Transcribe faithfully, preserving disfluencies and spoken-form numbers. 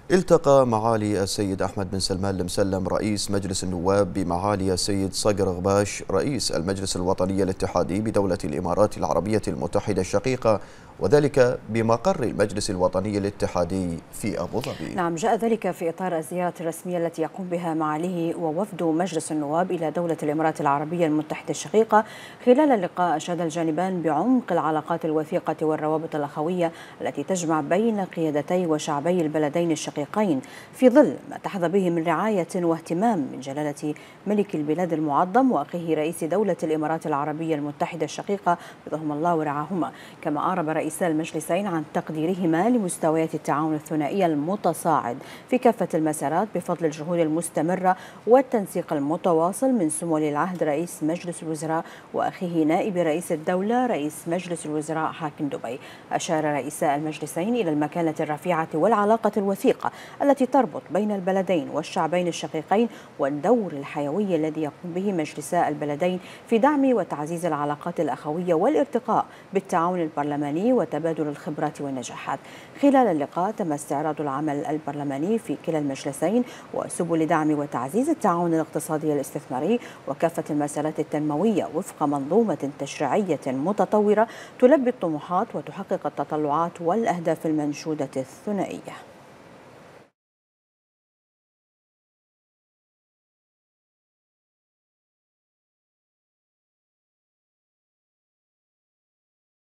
التقى معالي السيد أحمد بن سلمان المسلم رئيس مجلس النواب بمعالي السيد صقر غباش رئيس المجلس الوطني الاتحادي بدولة الإمارات العربية المتحدة الشقيقة، وذلك بمقر المجلس الوطني الاتحادي في أبو ظبي. نعم، جاء ذلك في إطار الزيارة الرسمية التي يقوم بها معاليه ووفد مجلس النواب إلى دولة الإمارات العربية المتحدة الشقيقة. خلال اللقاء أشاد الجانبان بعمق العلاقات الوثيقة والروابط الأخوية التي تجمع بين قيادتي وشعبي البلدين الشقيقين، في ظل ما تحظى به من رعاية واهتمام من جلالة ملك البلاد المعظم وأخيه رئيس دولة الإمارات العربية المتحدة الشقيقة حفظهم الله ورعاهما. كما أعرب رئيسا المجلسين عن تقديرهما لمستويات التعاون الثنائي المتصاعد في كافة المسارات بفضل الجهود المستمرة والتنسيق المتواصل من سمو ولي العهد رئيس مجلس الوزراء وأخيه نائب رئيس الدولة رئيس مجلس الوزراء حاكم دبي. أشار رئيسا المجلسين إلى المكانة الرفيعة والعلاقة الوثيقة التي تربط بين البلدين والشعبين الشقيقين، والدور الحيوي الذي يقوم به مجلسا البلدين في دعم وتعزيز العلاقات الأخوية والارتقاء بالتعاون البرلماني وتبادل الخبرات والنجاحات. خلال اللقاء تم استعراض العمل البرلماني في كلا المجلسين وسبل دعم وتعزيز التعاون الاقتصادي الاستثماري وكافة المسارات التنموية وفق منظومة تشريعية متطورة تلبي الطموحات وتحقق التطلعات والأهداف المنشودة الثنائية.